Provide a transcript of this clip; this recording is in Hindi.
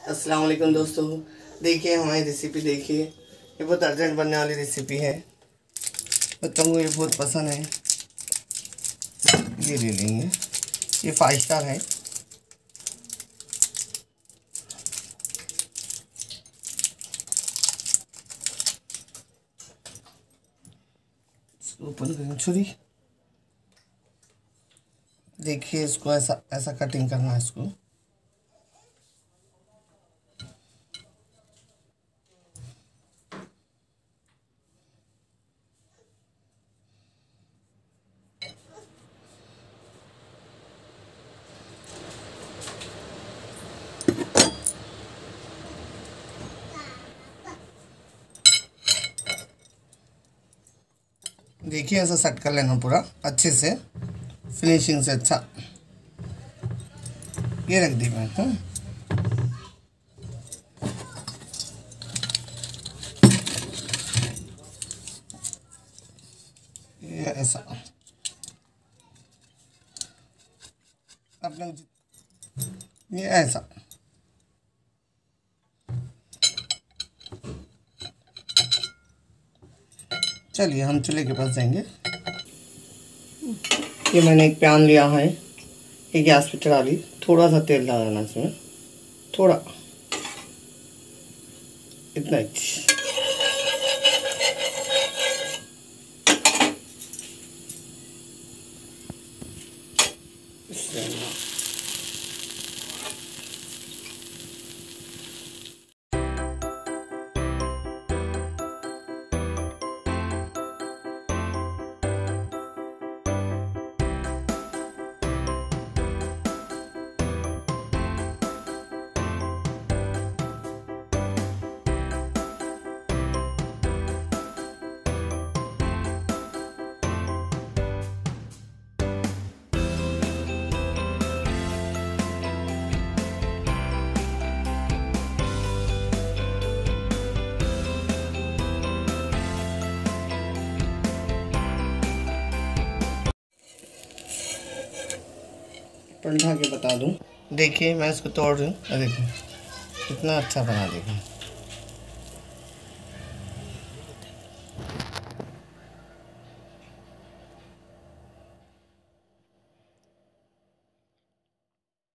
अस्सलाम वालेकुम दोस्तों। देखिए हमारी रेसिपी देखिए, ये बहुत अर्जेंट बनने वाली रेसिपी है। बच्चों को ये बहुत पसंद है। ये ले लेंगे, ये 5 स्टार है। इसको ओपन करेंगे छुरी। देखिए इसको ऐसा ऐसा कटिंग करना है इसको। देखिए ऐसा सेट कर लेना पूरा अच्छे से, फिनिशिंग से अच्छा। ये रख दी मैं। ये ऐसा अपने, ये ऐसा। चलिए हम चूल्हे के पास जाएंगे। ये मैंने एक पैन लिया है, ये गैस पे चढ़ा ली। थोड़ा सा तेल डालना इसमें, थोड़ा, इतना ही। पलटा के बता दूं, देखिए मैं इसको तोड़ रही हूँ। देखो कितना अच्छा बना, देखो